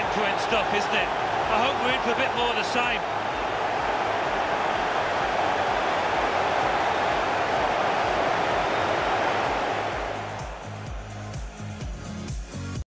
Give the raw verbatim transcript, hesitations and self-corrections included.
end-to-end stuff, isn't it? I hope we're in for a bit more of the same.